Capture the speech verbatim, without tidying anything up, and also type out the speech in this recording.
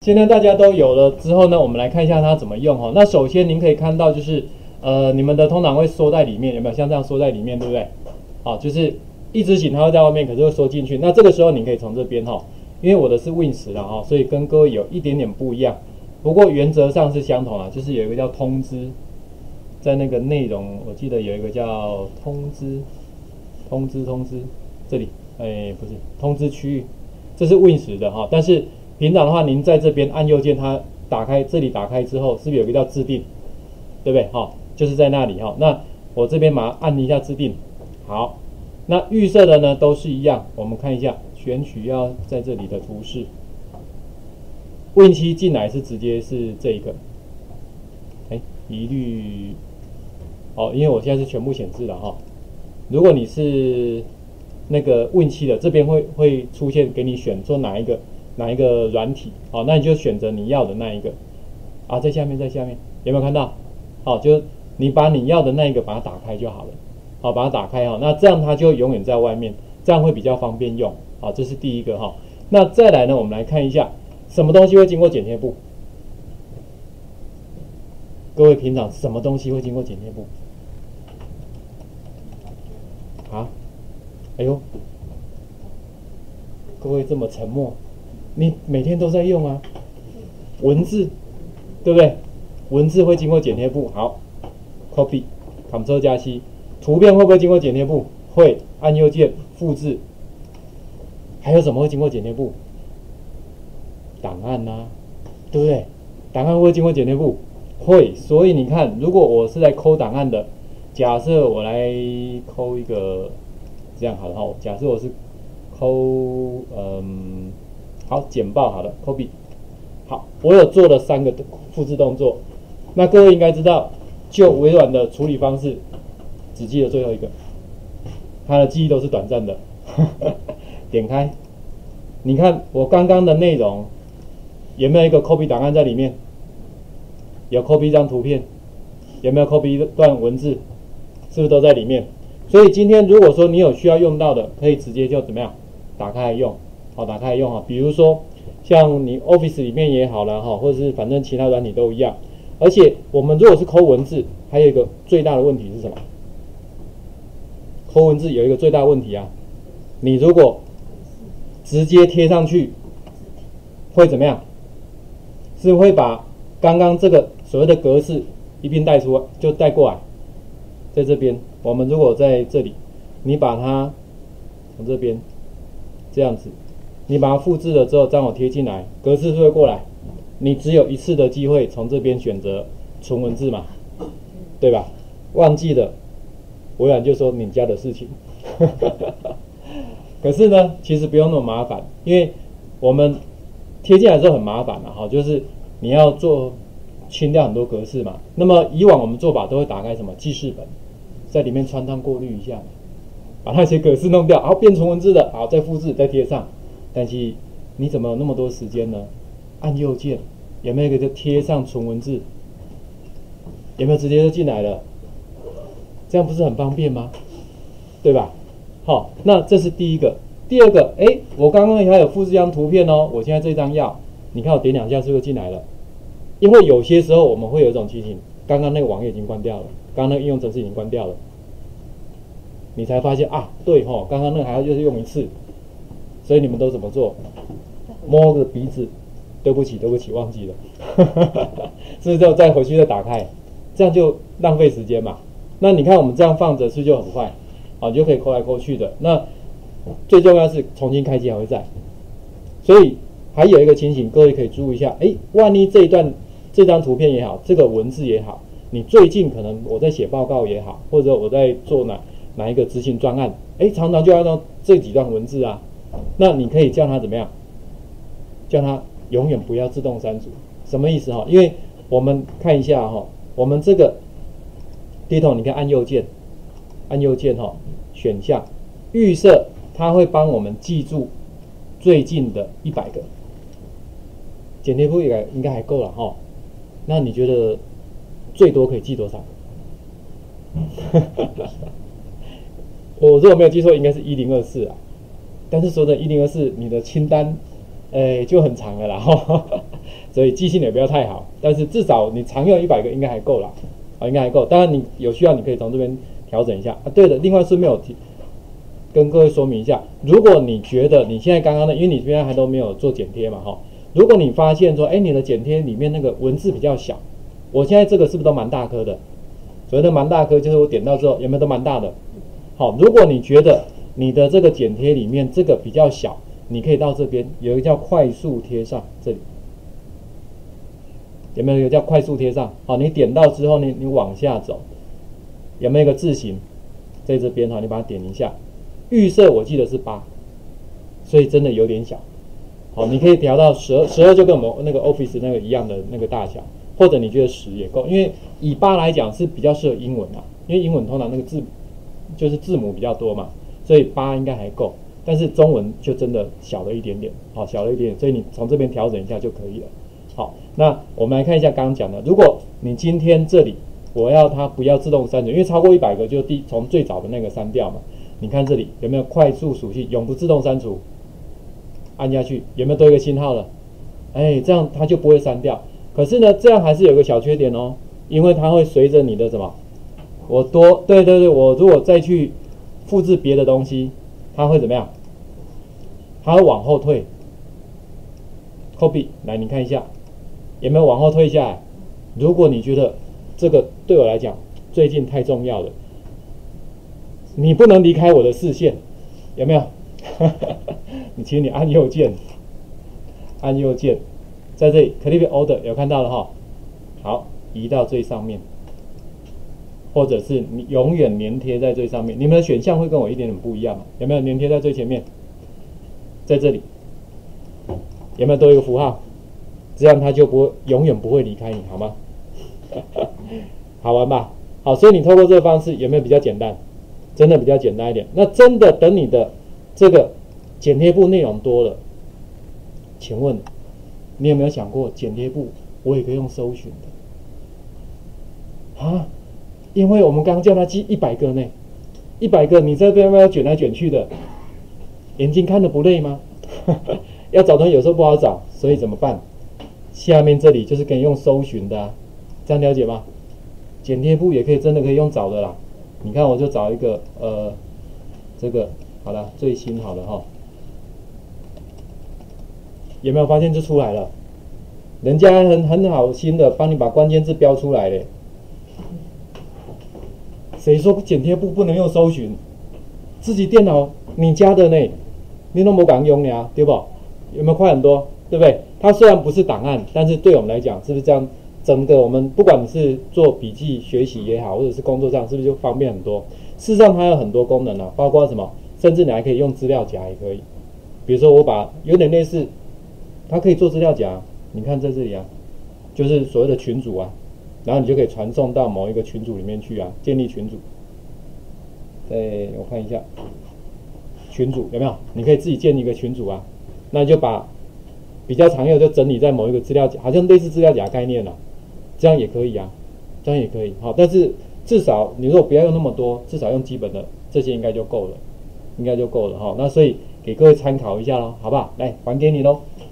今天大家都有了之后呢，我们来看一下它怎么用哈。那首先您可以看到就是呃你们的通常会缩在里面，有没有像这样缩在里面，对不对？好，就是一直型它会在外面，可是会缩进去。那这个时候你可以从这边哈，因为我的是 Win 十啦哈，所以跟各位有一点点不一样，不过原则上是相同啦，就是有一个叫通知，在那个内容我记得有一个叫通知，通知通知这里，哎不是通知区域，这是 Win 十的哈，但是平常的话，您在这边按右键，它打开，这里打开之后，是不是有一个叫自定，对不对？哈、哦，就是在那里哈、哦。那我这边把它按一下自定，好。那预设的呢都是一样，我们看一下，选取要在这里的图示。Win 七进来是直接是这一个，哎，一律，哦，因为我现在是全部显示了哈、哦。如果你是那个 Win 七的，这边会会出现给你选做哪一个。哪一个软体？好，那你就选择你要的那一个啊，在下面，在下面有没有看到？好，就你把你要的那一个把它打开就好了。好，把它打开哈，那这样它就永远在外面，这样会比较方便用。好，这是第一个哈。那再来呢，我们来看一下什么东西会经过剪贴簿？各位平常什么东西会经过剪贴簿？啊？哎呦，各位这么沉默。你每天都在用啊，文字，对不对？文字会经过剪贴簿，好 ，copy，Ctrl 加 C， 图片会不会经过剪贴簿？会，按右键复制。还有什么会经过剪贴簿？档案啊，对不对？档案会不会经过剪贴簿？会，所以你看，如果我是在抠档案的，假设我来抠一个，这样好了哈，假设我是抠，嗯。好，简报好了 ，copy。好，我有做了三个复制动作。那各位应该知道，就微软的处理方式，只记得最后一个，它的记忆都是短暂的。点开，你看我刚刚的内容有没有一个 copy 档案在里面？有 copy 一张图片，有没有 copy 一段文字？是不是都在里面？所以今天如果说你有需要用到的，可以直接就怎么样打开来用。好，打开来用哈，比如说像你 Office 里面也好了哈，或者是反正其他软体都一样。而且我们如果是抠文字，还有一个最大的问题是什么？抠文字有一个最大的问题啊，你如果直接贴上去，会怎么样？是会把刚刚这个所谓的格式一并带出来，就带过来，在这边。我们如果在这里，你把它从这边这样子。你把它复制了之后，正好贴进来，格式是会过来。你只有一次的机会从这边选择纯文字嘛，对吧？忘记了，微软就说你家的事情。可是呢，其实不用那么麻烦，因为我们贴进来之后很麻烦了哈，就是你要做清掉很多格式嘛。那么以往我们做法都会打开什么记事本，在里面穿烫过滤一下，把那些格式弄掉，好变纯文字的，好再复制再贴上。但是你怎么有那么多时间呢？按右键，有没有一个就贴上纯文字？有没有直接就进来了？这样不是很方便吗？对吧？好，那这是第一个。第二个，哎，我刚刚还有复制一张图片哦，我现在这张要，你看我点两下是不是进来了？因为有些时候我们会有一种情形，刚刚那个网页已经关掉了，刚刚那个应用程式已经关掉了，你才发现啊，对吼，刚刚那个还要就是用一次。所以你们都怎么做？摸个鼻子，对不起，对不起，忘记了，是不是就再回去再打开？这样就浪费时间嘛。那你看我们这样放着，是不是就很快？好，你就可以抠来抠去的。那最重要是重新开机还会在。所以还有一个情形，各位可以注意一下。哎，万一这一段这张图片也好，这个文字也好，你最近可能我在写报告也好，或者我在做哪哪一个执行专案，哎，常常就要用这几段文字啊。那你可以叫它怎么样？叫它永远不要自动删除，什么意思哈？因为我们看一下哈，我们这个低头，你可以按右键，按右键哈，选项预设，它会帮我们记住最近的一百个，剪贴簿应该应该还够了哈。那你觉得最多可以记多少？我如果没有记错，应该是一零二四啊。但是说的一零二四，你的清单，诶、欸、就很长了啦。 所以记性也不要太好，但是至少你常用一百个应该还够啦，啊，应该还够。当然你有需要，你可以从这边调整一下啊。对了，另外顺便有提跟各位说明一下，如果你觉得你现在刚刚的，因为你现在还都没有做剪贴嘛，哈，如果你发现说，哎，你的剪贴里面那个文字比较小，我现在这个是不是都蛮大颗的？所谓的蛮大颗，就是我点到之后有没有都蛮大的？好，如果你觉得你的这个剪贴里面这个比较小，你可以到这边有一个叫快速贴上，这里有没有一个叫快速贴上？好，你点到之后呢，你往下走，有没有一个字形在这边？哈，你把它点一下。预设我记得是八，所以真的有点小。好，你可以调到十二，十二就跟我们那个 Office 那个一样的那个大小，或者你觉得十也够，因为以八来讲是比较适合英文啊，因为英文通常那个字就是字母比较多嘛，所以八应该还够。但是中文就真的小了一点点，好，小了一点点，所以你从这边调整一下就可以了。好，那我们来看一下刚刚讲的，如果你今天这里我要它不要自动删除，因为超过一百个就第从最早的那个删掉嘛。你看这里有没有快速属性，永不自动删除？按下去有没有多一个星号了？哎，这样它就不会删掉。可是呢，这样还是有个小缺点哦，因为它会随着你的什么，我多对对对，我如果再去复制别的东西，它会怎么样？它会往后退。copy 来，你看一下有没有往后退下来？如果你觉得这个对我来讲最近太重要了，你不能离开我的视线，有没有？你请你按右键，按右键，在这里 Clip Order 有看到了哈？好，移到最上面，或者是你永远粘贴在最上面。你们的选项会跟我一点点不一样，有没有粘贴在最前面？在这里有没有多一个符号？这样它就不会永远不会离开你，好吗？好玩吧？好，所以你透过这个方式有没有比较简单？真的比较简单一点。那真的等你的这个剪贴簿内容多了，请问你有没有想过剪贴簿我也可以用搜寻的啊？因为我们刚刚叫他记一百个呢，一百个你这边要卷来卷去的，眼睛看得不累吗？要找东西有时候不好找，所以怎么办？下面这里就是可以用搜寻的啊，这样了解吗？剪贴簿也可以真的可以用找的啦。你看我就找一个呃这个好了，最新好了哈，有没有发现就出来了？人家很很好心的帮你把关键字标出来嘞。谁说剪贴簿不能用搜寻？自己电脑你家的呢，你都没敢用呀，对不？有没有快很多？对不对？它虽然不是档案，但是对我们来讲，是不是这样？整个我们不管你是做笔记学习也好，或者是工作上，是不是就方便很多？事实上它有很多功能啊，包括什么？甚至你还可以用资料夹也可以。比如说我把有点类似，它可以做资料夹，你看在这里啊，就是所谓的群组啊，然后你就可以传送到某一个群组里面去啊，建立群组。对，我看一下群组有没有？你可以自己建一个群组啊，那你就把比较常用就整理在某一个资料夹，好像类似资料夹概念啊，这样也可以啊，这样也可以。好，但是至少你如果不要用那么多，至少用基本的这些应该就够了，应该就够了哈。那所以给各位参考一下咯，好不好？来还给你咯。